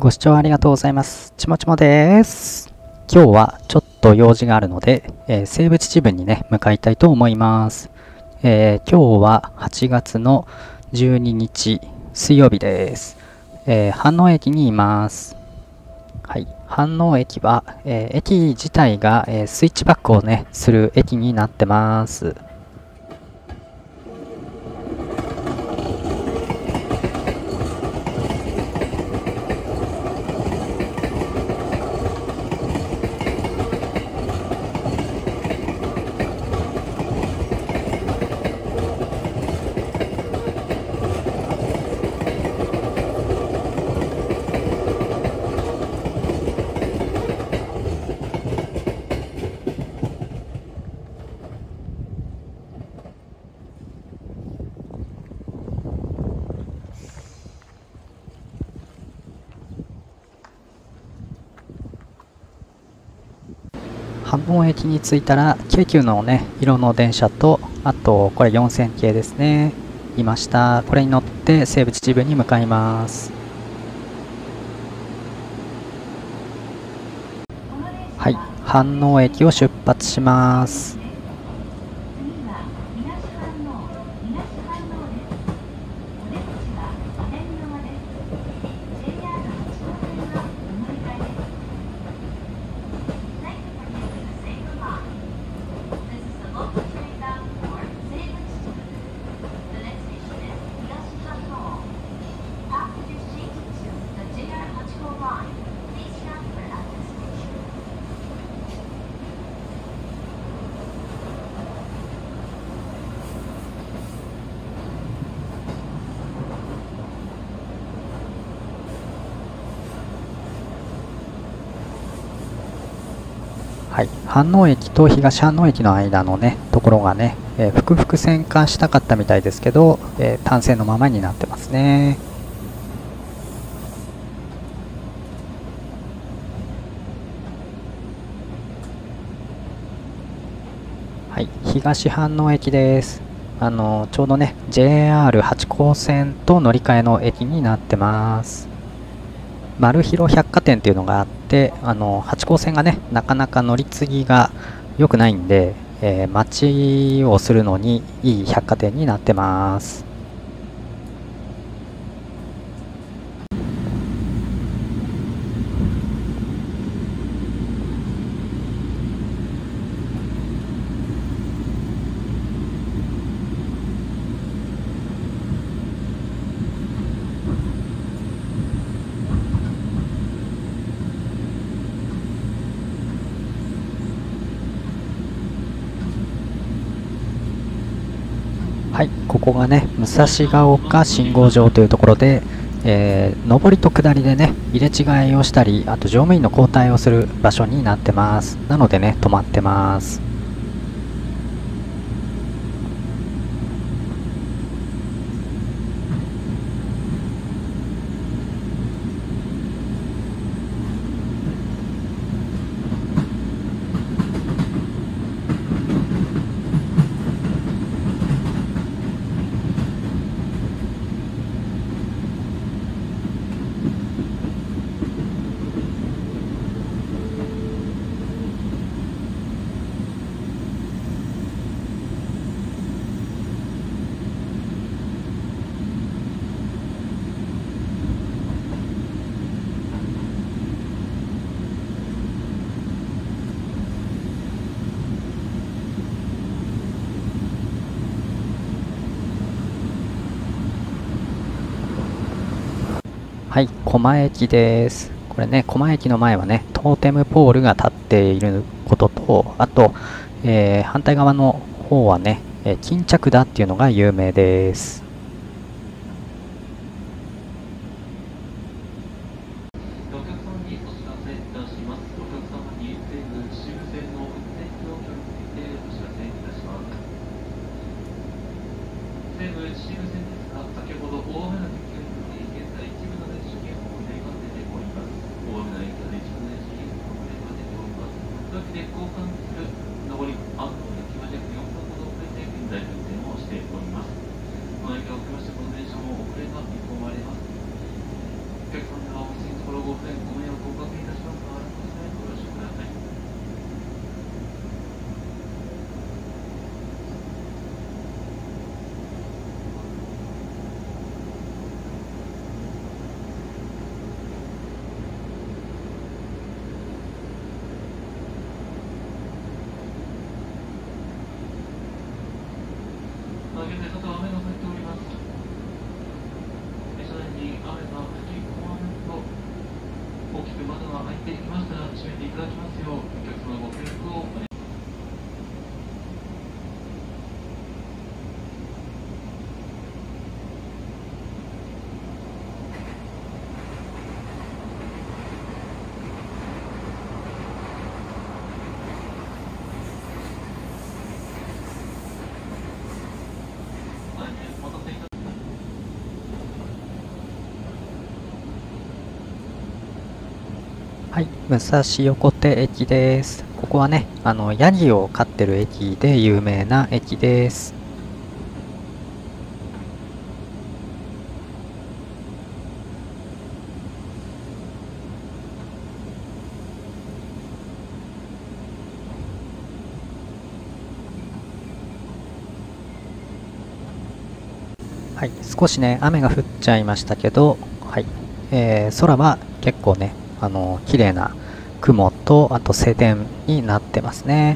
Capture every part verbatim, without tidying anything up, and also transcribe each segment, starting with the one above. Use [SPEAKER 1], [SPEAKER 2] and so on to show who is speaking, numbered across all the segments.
[SPEAKER 1] ご視聴ありがとうございます。ちもちもです。今日はちょっと用事があるので、えー、西武秩父にね、向かいたいと思います。えー、今日ははちがつのじゅうににち水曜日です。えー、飯能駅にいます。はい、飯能駅は、えー、駅自体が、えー、スイッチバックをね、する駅になってます。飯能駅に着いたら京急のね色の電車と、あとこれよんせん系ですね、いました。これに乗って西武秩父に向かいます。はい、飯能駅を出発します。はい、飯能駅と東飯能駅の間のねところがね、えー、複々線化したかったみたいですけど、えー、単線のままになってますね。はい、東飯能駅です。あのー、ちょうどね ジェイアールはち 号線と乗り換えの駅になってます。マルヒロ百貨店っていうのがあって、あのはち号線がねなかなか乗り継ぎが良くないんで、えー、待ちをするのにいい百貨店になってます。はい、ここがね武蔵ヶ丘信号場というところで、えー、上りと下りでね入れ違いをしたり、あと乗務員の交代をする場所になってます。なのでね止まってます。はい、狛江駅です。これね、狛江駅の前はね、トーテムポールが立っていることと、あと、えー、反対側の方はね、えー、巾着田っていうのが有名です。西武秩父線ですが、先ほど大雨の影響により現在一部の電車警報が出ております。大雨の影響で一部の電車警報が出ております。というわけで交換する上り飯能駅までよんぷんほど遅れて現在運転をしております。この影響を受けましてこの電車も遅れが見込まれます。お客様はお店にところごふん
[SPEAKER 2] 入ってきましたら閉めていただきますようお客様ご協力をお願いします。
[SPEAKER 1] はい、武蔵横手駅です。ここはね、あの、ヤギを飼ってる駅で有名な駅です。はい、少しね、雨が降っちゃいましたけど、はい、えー、空は結構ね、あの、綺麗な雲と、あと晴天になってますね。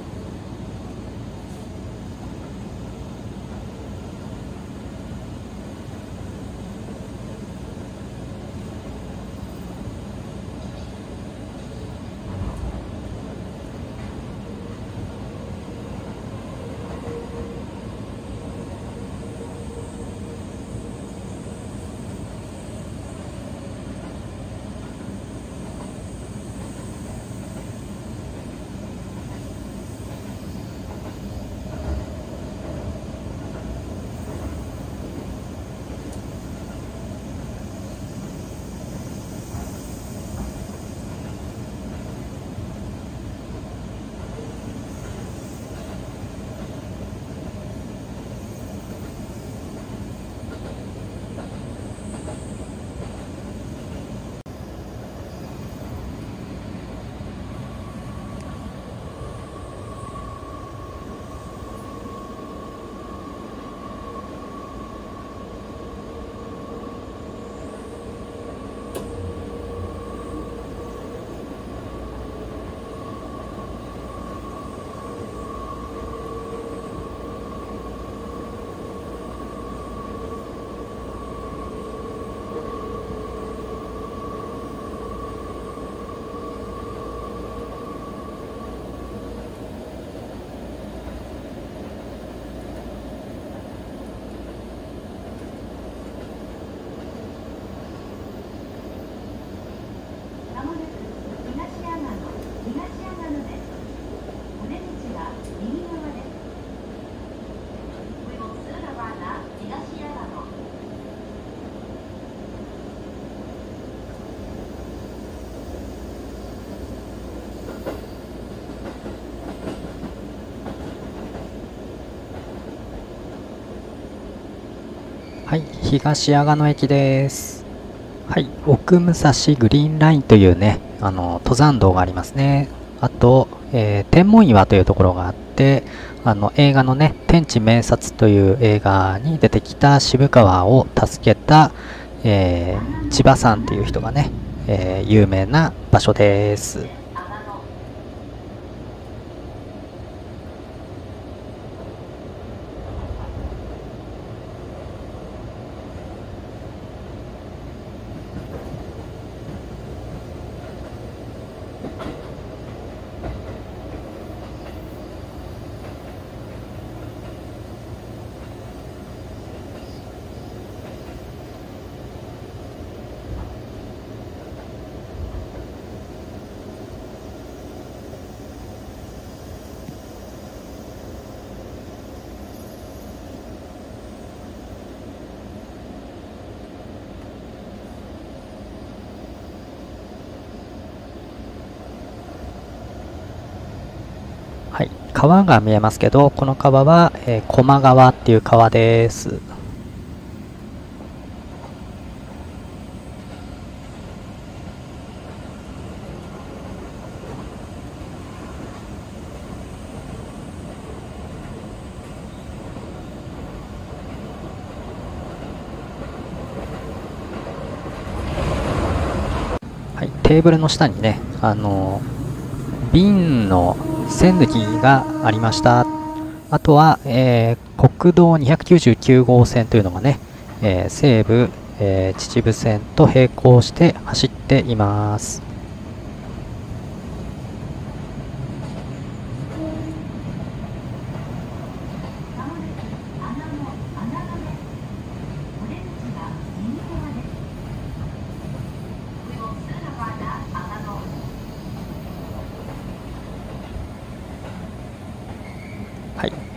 [SPEAKER 1] はい、東阿賀野駅です。はい、奥武蔵グリーンラインというね、あの、登山道がありますね。あと、えー天文岩というところがあって、あの、映画のね、天地明察という映画に出てきた渋川を助けた、えー千葉さんっていう人がね、えー有名な場所です。はい、川が見えますけど、この川は、えー、高麗川っていう川です。はい、テーブルの下にね、あのー、瓶の栓抜きがありました。あとは、えー国道にひゃくきゅうじゅうきゅう号線というのがね、えー西武、えー秩父線と並行して走っています。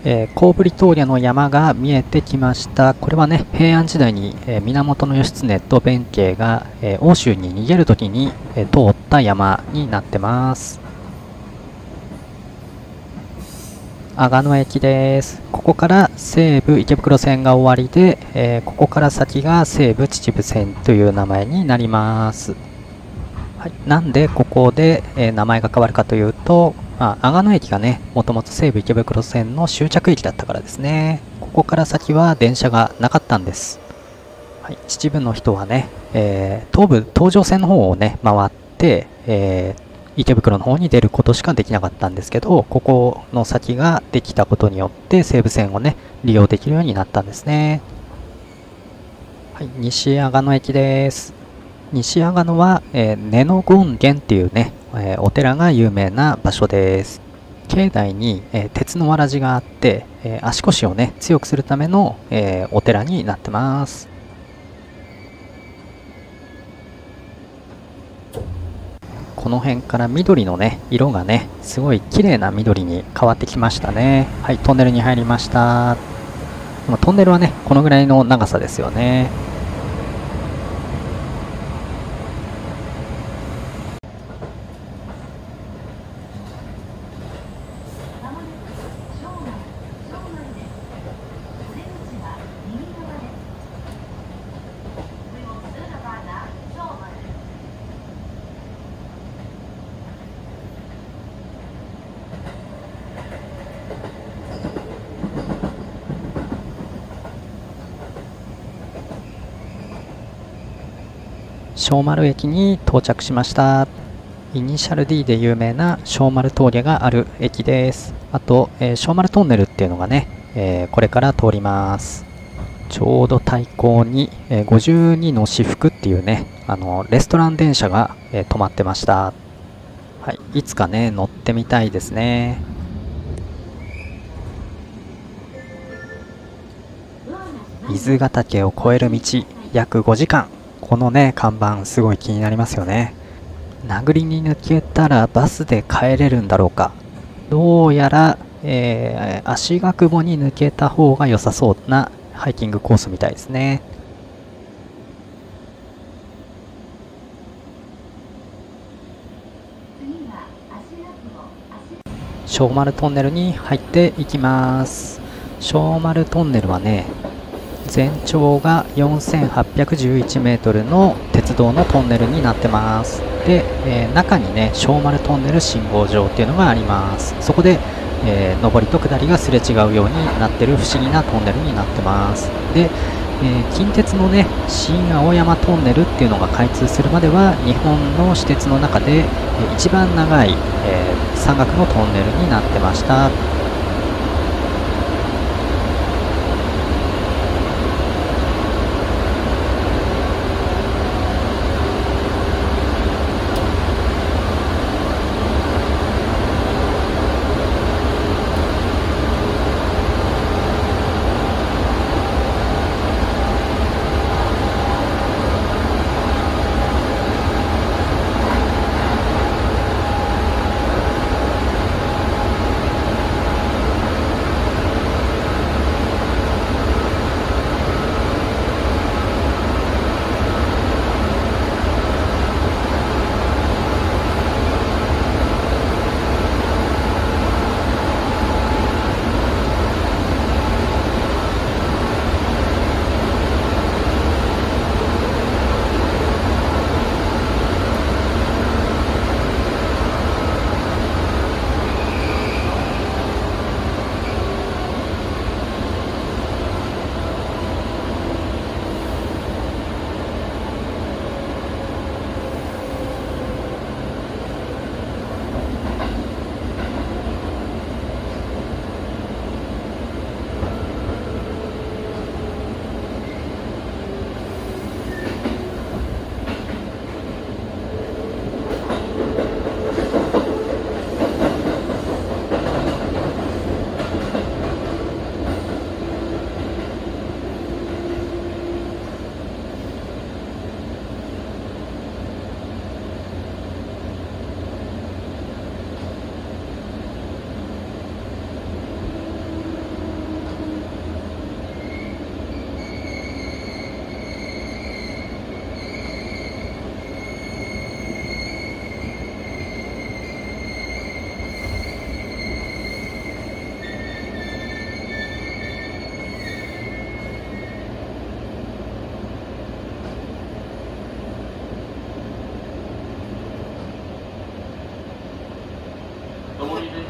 [SPEAKER 1] えー、コーブリトーリャの山が見えてきました。これはね、平安時代に、えー、源義経と弁慶が、えー、欧州に逃げるときに、えー、通った山になってます。阿賀野駅です。ここから西武池袋線が終わりで、えー、ここから先が西武秩父線という名前になります。はい、なんでここで、えー、名前が変わるかというと、まあ、阿賀野駅がね、もともと西武池袋線の終着駅だったからですね。ここから先は電車がなかったんです。はい、秩父の人はね、えー、東武東上線の方をね、回って、えー、池袋の方に出ることしかできなかったんですけど、ここの先ができたことによって西武線をね、利用できるようになったんですね。はい、西阿賀野駅です。西阿賀野は、えー、根野権現っていうね、えー、お寺が有名な場所です。境内に、えー、鉄のわらじがあって、えー、足腰をね強くするための、えー、お寺になってます。この辺から緑のね色がねすごい綺麗な緑に変わってきましたね。はい、トンネルに入りました。トンネルはねこのぐらいの長さですよね。小丸駅に到着しました。イニシャル ディー で有名な小丸峠がある駅です。あと、えー、小丸トンネルっていうのがね、えー、これから通ります。ちょうど対向に、えー、ごじゅうにの至福っていうね、あのレストラン電車が、えー、止まってました。はい、いつかね乗ってみたいですね。伊豆ヶ岳を越える道約ごじかん。このね看板すごい気になりますよね。名栗に抜けたらバスで帰れるんだろうか。どうやら、えー、足ヶ久保に抜けた方が良さそうなハイキングコースみたいですね。小丸トンネルに入っていきます。小丸トンネルはね全長がよんせんはっぴゃくじゅういちメートルの鉄道のトンネルになってます。で、えー、中にね小丸トンネル信号場っていうのがあります。そこで、えー、上りと下りがすれ違うようになってる不思議なトンネルになってます。で、えー、近鉄のね新青山トンネルっていうのが開通するまでは日本の私鉄の中で、えー、一番長い、えー、山岳のトンネルになってました。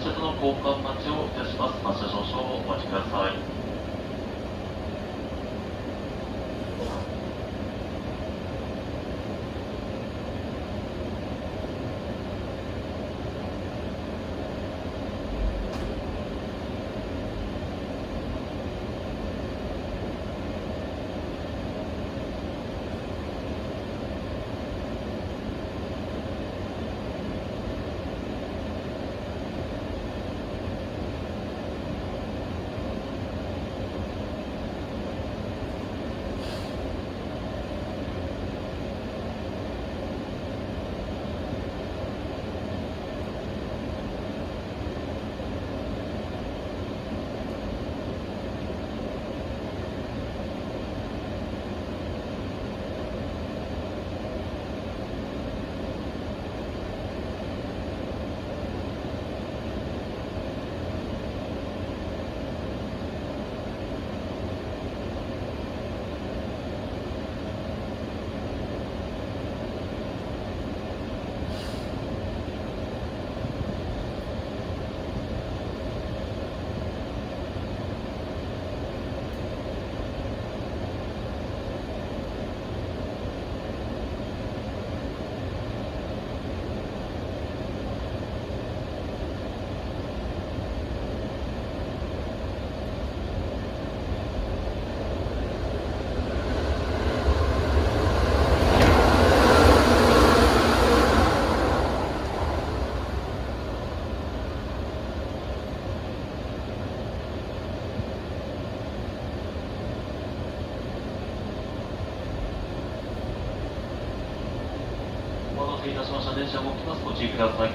[SPEAKER 2] 車との交換待ちをいたします。発車少々お待ちください。お待たせいたしました。電車動きます。ご注意ください。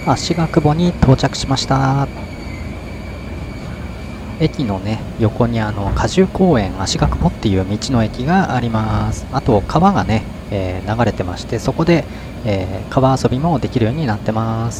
[SPEAKER 1] 足ヶ久保に到着しました。駅のね横にあの果樹公園足ヶ久保っていう道の駅があります。あと川がね、えー、流れてまして、そこで、えー、川遊びもできるようになってます。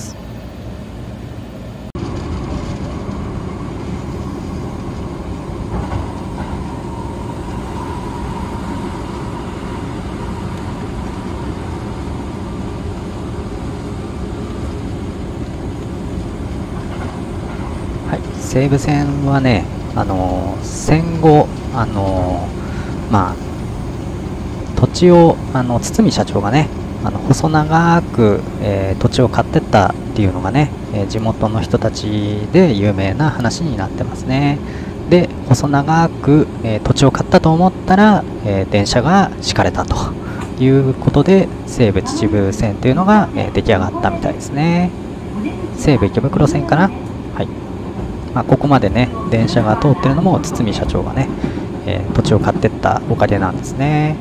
[SPEAKER 1] 西武線はね、あのー、戦後、あのー、まあ、土地をあの堤社長がね、あの細長く、えー、土地を買ってったっていうのがね、えー、地元の人たちで有名な話になってますね。で、細長く、えー、土地を買ったと思ったら、えー、電車が敷かれたということで、西武秩父線というのが、えー、出来上がったみたいですね。西武池袋線かな。はい。まあ、ここまでね電車が通ってるのも堤社長がね、えー、土地を買ってったおかげなんですね。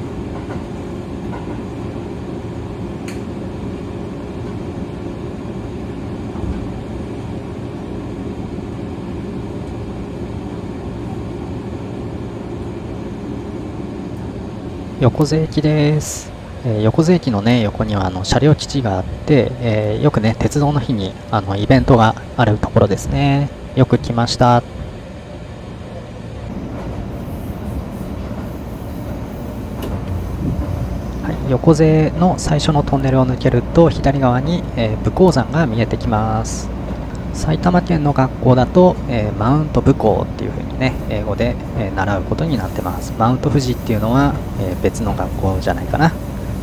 [SPEAKER 1] 横瀬駅です。えー、横瀬駅のね横にはあの車両基地があって、えー、よくね鉄道の日にあのイベントがあるところですね。よく来ました。はい、横瀬の最初のトンネルを抜けると左側に、えー、武甲山が見えてきます。埼玉県の学校だと、えー、マウント武甲っていう風にね英語で、えー、習うことになってます。マウント富士っていうのは、えー、別の学校じゃないかな。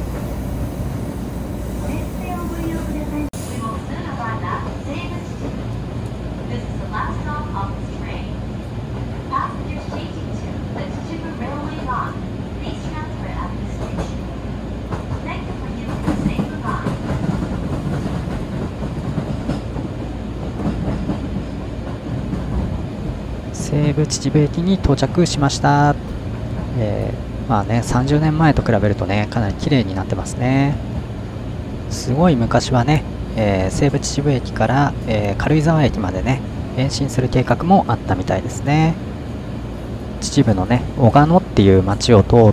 [SPEAKER 1] 西武秩父駅に到着しました。えー、まあねさんじゅうねんまえと比べるとねかなり綺麗になってますね。すごい昔はね、えー、西武秩父駅から、えー、軽井沢駅までね延伸する計画もあったみたいですね。秩父のね小鹿野っていう町を通って、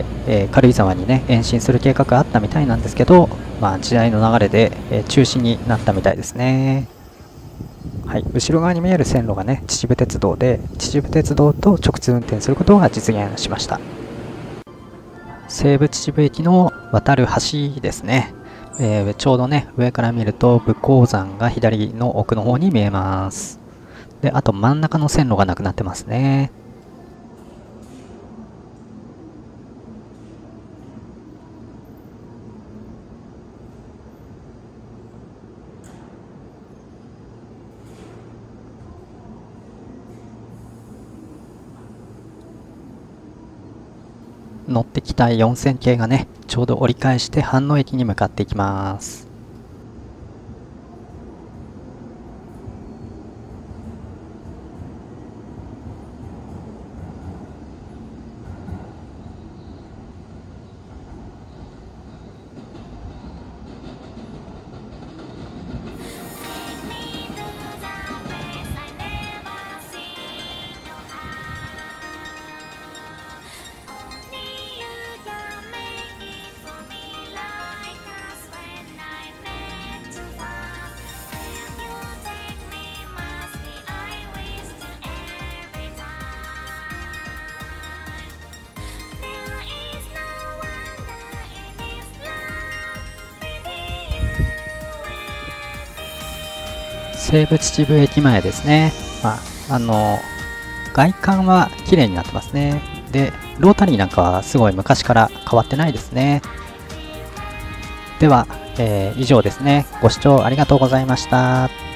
[SPEAKER 1] えー、軽井沢にね延伸する計画があったみたいなんですけど、まあ、時代の流れで、えー、中止になったみたいですね。はい、後ろ側に見える線路がね秩父鉄道で、秩父鉄道と直通運転することが実現しました。西武秩父駅の渡る橋ですね。えー、ちょうどね上から見ると武甲山が左の奥の方に見えます。で、あと真ん中の線路がなくなってますね。乗ってきたよんせん系がねちょうど折り返して飯能駅に向かっていきます。西武秩父駅前ですね。まあ、あの外観は綺麗になってますね。で、ロータリーなんかはすごい昔から変わってないですね。では、えー、以上ですね。ご視聴ありがとうございました。